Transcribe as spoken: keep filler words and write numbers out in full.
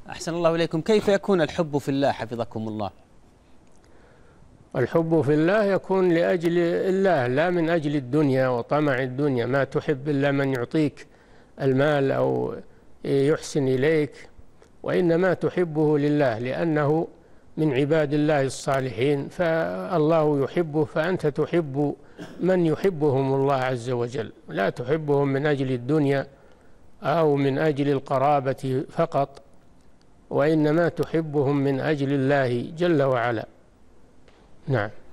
أحسن الله إليكم. كيف يكون الحب في الله حفظكم الله؟ الحب في الله يكون لأجل الله، لا من أجل الدنيا وطمع الدنيا. ما تحب إلا من يعطيك المال أو يحسن إليك، وإنما تحبه لله لأنه من عباد الله الصالحين، فالله يحبه، فأنت تحب من يحبهم الله عز وجل، لا تحبهم من أجل الدنيا أو من أجل القرابة فقط، وإنما تحبهم من أجل الله جل وعلا. نعم.